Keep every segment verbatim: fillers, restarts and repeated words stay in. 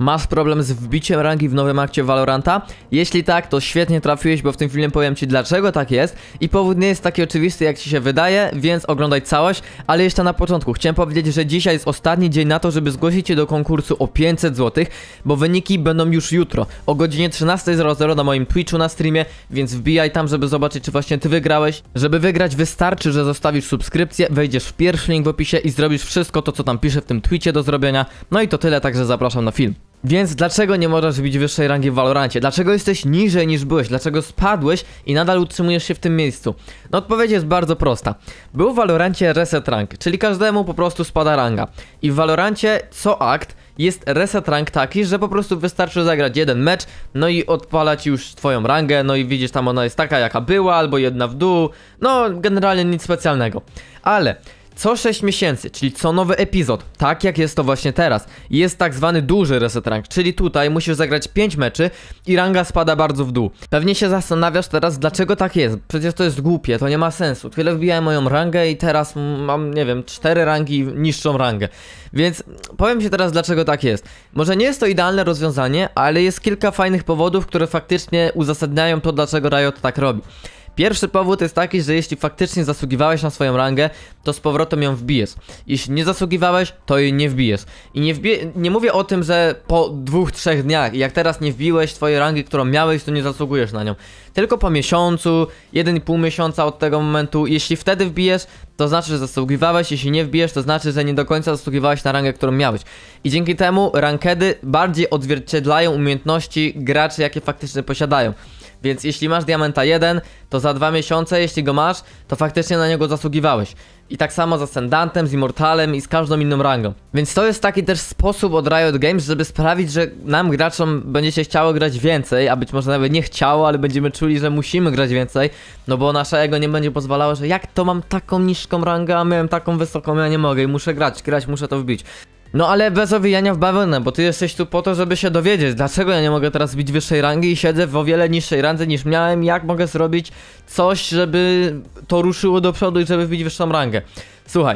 Masz problem z wbiciem rangi w nowym akcie Valoranta? Jeśli tak, to świetnie trafiłeś, bo w tym filmie powiem ci, dlaczego tak jest. I powód nie jest taki oczywisty, jak ci się wydaje, więc oglądaj całość. Ale jeszcze na początku chciałem powiedzieć, że dzisiaj jest ostatni dzień na to, żeby zgłosić się do konkursu o pięćset złotych, bo wyniki będą już jutro o godzinie trzynastej zero zero na moim Twitchu na streamie, więc wbijaj tam, żeby zobaczyć, czy właśnie ty wygrałeś. Żeby wygrać, wystarczy, że zostawisz subskrypcję, wejdziesz w pierwszy link w opisie i zrobisz wszystko to, co tam pisze w tym tweetie do zrobienia. No i to tyle, także zapraszam na film. Więc dlaczego nie możesz bić wyższej rangi w Valorancie? Dlaczego jesteś niżej niż byłeś? Dlaczego spadłeś i nadal utrzymujesz się w tym miejscu? No odpowiedź jest bardzo prosta. Był w Valorancie reset rank, czyli każdemu po prostu spada ranga. I w Valorancie co akt jest reset rank taki, że po prostu wystarczy zagrać jeden mecz, no i odpalać już twoją rangę, no i widzisz, tam ona jest taka jaka była, albo jedna w dół, no generalnie nic specjalnego. Ale co sześć miesięcy, czyli co nowy epizod, tak jak jest to właśnie teraz, jest tak zwany duży reset rank, czyli tutaj musisz zagrać pięć meczy i ranga spada bardzo w dół. Pewnie się zastanawiasz teraz, dlaczego tak jest, przecież to jest głupie, to nie ma sensu. Tyle wbijałem moją rangę i teraz mam, nie wiem, cztery rangi niższą rangę. Więc powiem ci teraz, dlaczego tak jest. Może nie jest to idealne rozwiązanie, ale jest kilka fajnych powodów, które faktycznie uzasadniają to, dlaczego Riot tak robi. Pierwszy powód jest taki, że jeśli faktycznie zasługiwałeś na swoją rangę, to z powrotem ją wbijesz. Jeśli nie zasługiwałeś, to jej nie wbijesz. I nie, wbije, nie mówię o tym, że po dwóch, trzech dniach, jak teraz nie wbiłeś twojej rangi, którą miałeś, to nie zasługujesz na nią. Tylko po miesiącu, jeden i pół miesiąca od tego momentu, jeśli wtedy wbijesz, to znaczy, że zasługiwałeś, jeśli nie wbijesz, to znaczy, że nie do końca zasługiwałeś na rangę, którą miałeś. I dzięki temu rankedy bardziej odzwierciedlają umiejętności graczy, jakie faktycznie posiadają. Więc jeśli masz diamenta jeden, to za dwa miesiące, jeśli go masz, to faktycznie na niego zasługiwałeś. I tak samo z Ascendantem, z Immortalem i z każdą inną rangą. Więc to jest taki też sposób od Riot Games, żeby sprawić, że nam graczom będzie się chciało grać więcej, a być może nawet nie chciało, ale będziemy czuli, że musimy grać więcej. No bo nasze ego nie będzie pozwalało, że jak to mam taką niską rangę, a miałem taką wysoką, ja nie mogę i muszę grać, grać, muszę to wbić. No ale bez owijania w bawełnę, bo ty jesteś tu po to, żeby się dowiedzieć, dlaczego ja nie mogę teraz bić wyższej rangi i siedzę w o wiele niższej randze niż miałem, jak mogę zrobić coś, żeby to ruszyło do przodu i żeby wbić wyższą rangę. Słuchaj,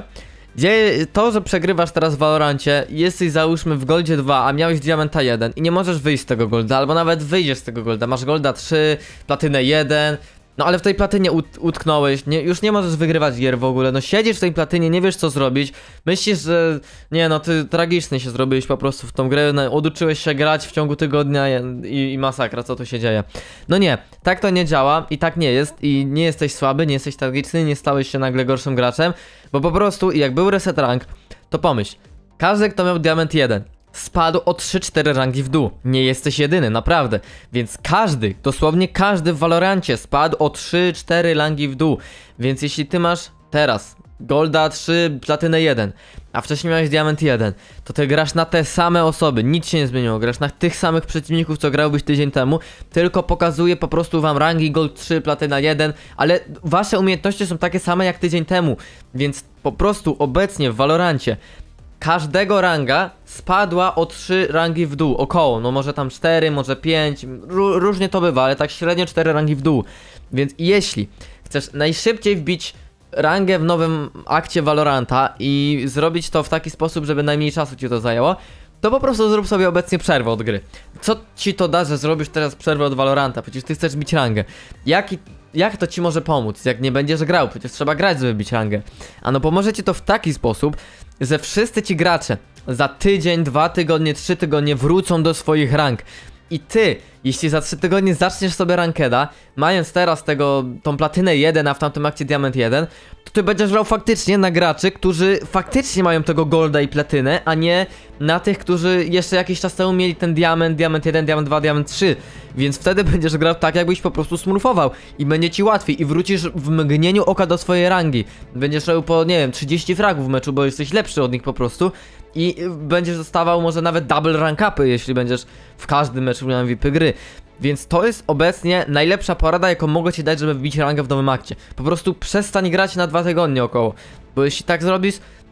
to, że przegrywasz teraz w Valorancie, jesteś załóżmy w Goldzie dwa, a miałeś Diamenta jeden i nie możesz wyjść z tego Golda, albo nawet wyjdziesz z tego Golda, masz Golda trzy, Platynę jeden. No ale w tej platynie ut utknąłeś, nie, już nie możesz wygrywać gier w ogóle, no siedzisz w tej platynie, nie wiesz co zrobić, myślisz, że nie no, ty tragicznie się zrobiłeś po prostu w tą grę, no, oduczyłeś się grać w ciągu tygodnia i, i masakra, co tu się dzieje. No nie, tak to nie działa i tak nie jest i nie jesteś słaby, nie jesteś tragiczny, nie stałeś się nagle gorszym graczem, bo po prostu jak był reset rank, to pomyśl, każdy kto miał diament jeden spadł o trzy cztery rangi w dół. Nie jesteś jedyny, naprawdę. Więc każdy, dosłownie każdy w Valorancie spadł o trzy cztery rangi w dół. Więc jeśli ty masz teraz Golda trzy, Platynę jeden, a wcześniej miałeś Diament jeden, to ty grasz na te same osoby, nic się nie zmieniło, grasz na tych samych przeciwników, co grałbyś tydzień temu, tylko pokazuje po prostu wam rangi Gold trzy, Platyna jeden, ale wasze umiejętności są takie same jak tydzień temu, więc po prostu obecnie w Valorancie każdego ranga spadła o trzy rangi w dół, około, no może tam cztery, może pięć, różnie to bywa, ale tak średnio cztery rangi w dół. Więc jeśli chcesz najszybciej wbić rangę w nowym akcie Valoranta i zrobić to w taki sposób, żeby najmniej czasu ci to zajęło, to po prostu zrób sobie obecnie przerwę od gry. Co ci to da, że zrobisz teraz przerwę od Valoranta? Przecież ty chcesz bić rangę. Jaki... Jak to ci może pomóc, jak nie będziesz grał? Przecież trzeba grać, żeby bić rangę. A no pomoże ci to w taki sposób, że wszyscy ci gracze za tydzień, dwa tygodnie, trzy tygodnie wrócą do swoich rank. I ty, jeśli za trzy tygodnie zaczniesz sobie rankeda, mając teraz tego, tą platynę jeden, a w tamtym akcie diament jeden, to ty będziesz grał faktycznie na graczy, którzy faktycznie mają tego golda i platynę, a nie na tych, którzy jeszcze jakiś czas temu mieli ten diament, diament jeden, diament dwa, diament trzy. Więc wtedy będziesz grał tak, jakbyś po prostu smurfował i będzie ci łatwiej i wrócisz w mgnieniu oka do swojej rangi. Będziesz robił po, nie wiem, trzydzieści fragów w meczu, bo jesteś lepszy od nich po prostu. I będziesz dostawał może nawet double rank upy, jeśli będziesz w każdym meczu miał M V P gry. Więc to jest obecnie najlepsza porada, jaką mogę ci dać, żeby wbić rangę w nowym akcie. Po prostu przestań grać na dwa tygodnie około. Bo jeśli tak zrobisz,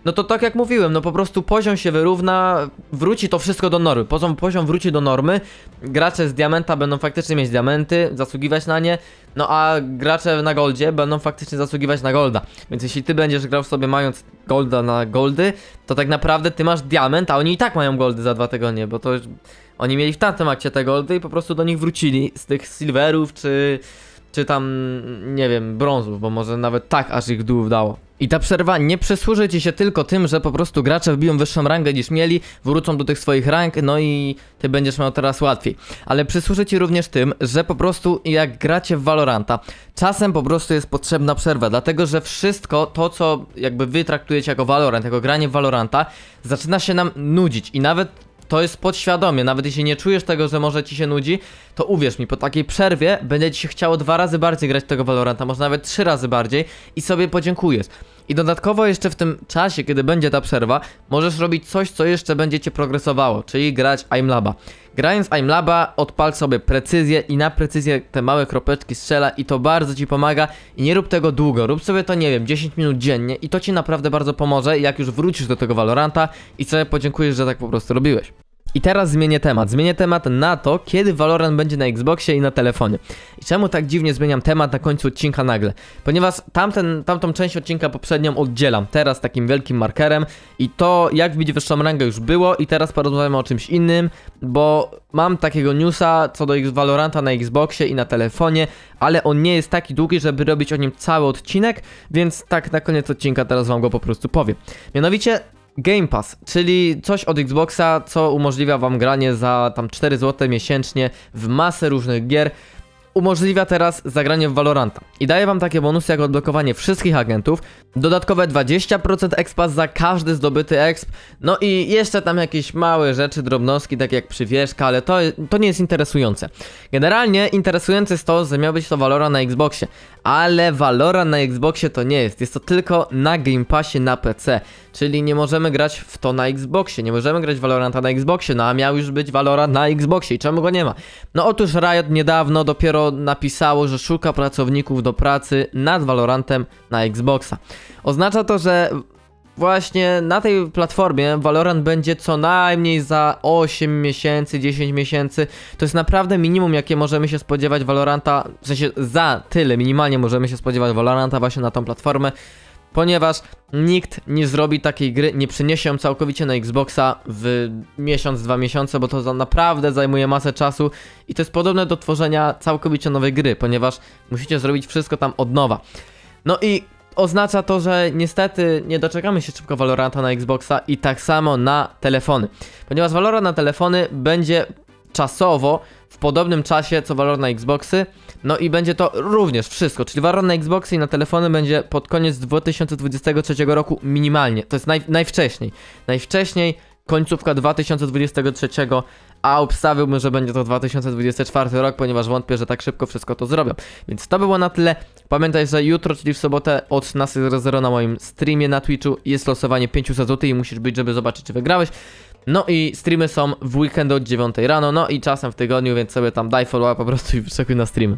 no to tak jak mówiłem, no po prostu poziom się wyrówna, wróci to wszystko do normy, poziom, poziom wróci do normy, gracze z diamenta będą faktycznie mieć diamenty, zasługiwać na nie, no a gracze na goldzie będą faktycznie zasługiwać na golda, więc jeśli ty będziesz grał sobie mając golda na goldy, to tak naprawdę ty masz diament, a oni i tak mają goldy za dwa tygodnie, bo to już, oni mieli w tamtym akcie te goldy i po prostu do nich wrócili z tych silverów, czy... czy tam, nie wiem, brązów, bo może nawet tak aż ich dół dało. I ta przerwa nie przysłuży ci się tylko tym, że po prostu gracze wbiją wyższą rangę niż mieli, wrócą do tych swoich rank, no i ty będziesz miał teraz łatwiej. Ale przysłuży ci również tym, że po prostu jak gracie w Valoranta, czasem po prostu jest potrzebna przerwa, dlatego że wszystko to, co jakby wy traktujecie jako Valorant, jako granie w Valoranta, zaczyna się nam nudzić i nawet to jest podświadomie, nawet jeśli nie czujesz tego, że może ci się nudzi, to uwierz mi, po takiej przerwie będzie ci się chciało dwa razy bardziej grać w tego Valoranta, może nawet trzy razy bardziej i sobie podziękujesz. I dodatkowo jeszcze w tym czasie, kiedy będzie ta przerwa, możesz robić coś, co jeszcze będzie cię progresowało, czyli grać aimlaba. Grając aimlaba odpal sobie precyzję i na precyzję te małe kropeczki strzela i to bardzo ci pomaga i nie rób tego długo, rób sobie to nie wiem, dziesięć minut dziennie i to ci naprawdę bardzo pomoże, jak już wrócisz do tego Valoranta i sobie podziękujesz, że tak po prostu robiłeś. I teraz zmienię temat. Zmienię temat na to, kiedy Valorant będzie na Xboxie i na telefonie. I czemu tak dziwnie zmieniam temat na końcu odcinka nagle? Ponieważ tamten, tamtą część odcinka poprzednią oddzielam teraz takim wielkim markerem i to jak wbić wyższą rangę już było i teraz porozmawiamy o czymś innym, bo mam takiego newsa co do Valoranta na Xboxie i na telefonie, ale on nie jest taki długi, żeby robić o nim cały odcinek, więc tak na koniec odcinka teraz wam go po prostu powiem. Mianowicie Game Pass, czyli coś od Xboxa, co umożliwia wam granie za tam cztery złote miesięcznie w masę różnych gier. Umożliwia teraz zagranie w Valoranta i daje wam takie bonusy jak odblokowanie wszystkich agentów, dodatkowe dwadzieścia procent expa za każdy zdobyty exp, no i jeszcze tam jakieś małe rzeczy, drobnostki, takie jak przywieszka, ale to, to nie jest interesujące. Generalnie interesujące jest to, że miał być to Valorant na Xboxie, ale Valorant na Xboxie to nie jest, jest to tylko na Game Passie na P C, czyli nie możemy grać w to na Xboxie, nie możemy grać w Valoranta na Xboxie, no a miał już być Valorant na Xboxie i czemu go nie ma? No otóż Riot niedawno dopiero napisało, że szuka pracowników do pracy nad Valorantem na Xboxa. Oznacza to, że właśnie na tej platformie Valorant będzie co najmniej za osiem miesięcy, dziesięć miesięcy. To jest naprawdę minimum, jakie możemy się spodziewać Valoranta, w sensie za tyle minimalnie możemy się spodziewać Valoranta właśnie na tą platformę, ponieważ nikt nie zrobi takiej gry, nie przyniesie ją całkowicie na Xboxa w miesiąc, dwa miesiące, bo to za naprawdę zajmuje masę czasu i to jest podobne do tworzenia całkowicie nowej gry, ponieważ musicie zrobić wszystko tam od nowa. No i oznacza to, że niestety nie doczekamy się szybko Valoranta na Xboxa i tak samo na telefony, ponieważ Valorant na telefony będzie czasowo w podobnym czasie co Valorant na Xboxy, no i będzie to również wszystko, czyli Valorant na Xboxy i na telefony będzie pod koniec dwa tysiące dwudziestego trzeciego roku minimalnie, to jest naj, najwcześniej, najwcześniej końcówka dwa tysiące dwudziestego trzeciego, a obstawiłbym, że będzie to dwa tysiące dwudziesty czwarty rok, ponieważ wątpię, że tak szybko wszystko to zrobią. Więc to by było na tyle. Pamiętaj, że jutro, czyli w sobotę o trzynastej zero zero na moim streamie na Twitchu jest losowanie pięćset złotych i musisz być, żeby zobaczyć, czy wygrałeś. No i streamy są w weekend od dziewiątej rano, no i czasem w tygodniu, więc sobie tam daj follow po prostu i wyczekuj na streamy.